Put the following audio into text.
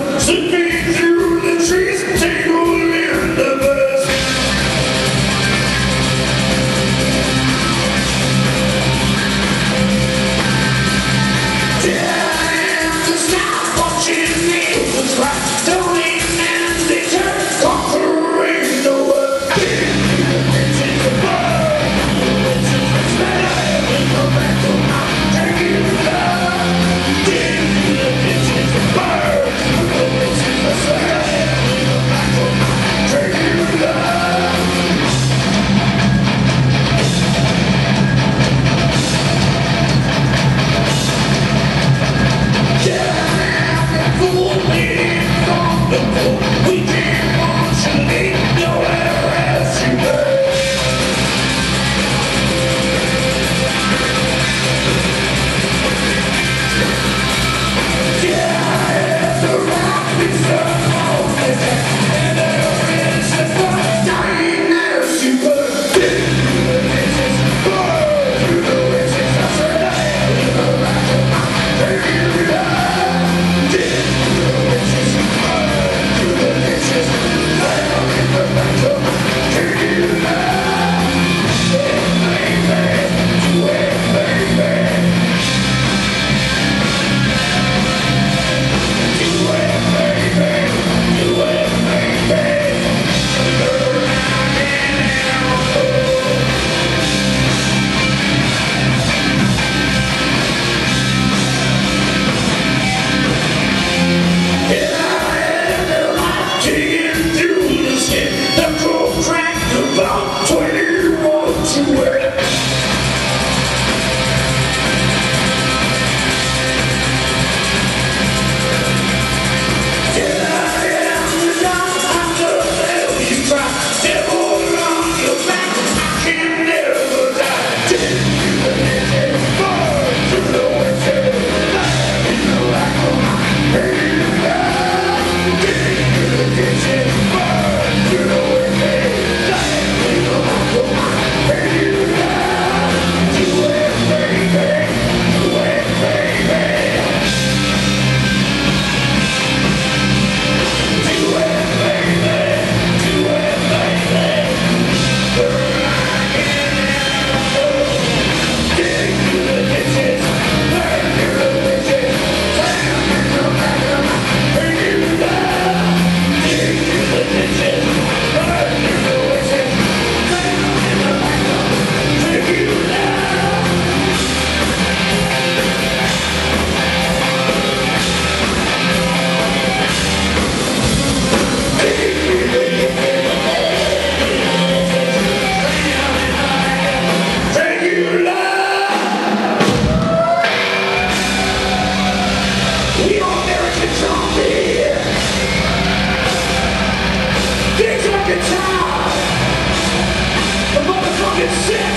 Slipping through the trees, tangled in the bush. Did to stop watching me? Was right, doing and they turn, conquering the world. It's in the world. It's better when you go back to my taking love. It's in the world. It's better when you go back to my taking love. We can't want you to leave nowhere else you go. Yeah, the rock is so old, and there is a fire dying as you go. This is good, you know this is a certain you go back to my baby love. This is good, you know this is you go back to my baby love. Baby, do it, baby. Digging through the skin, the cold crack about 21 to wear. It's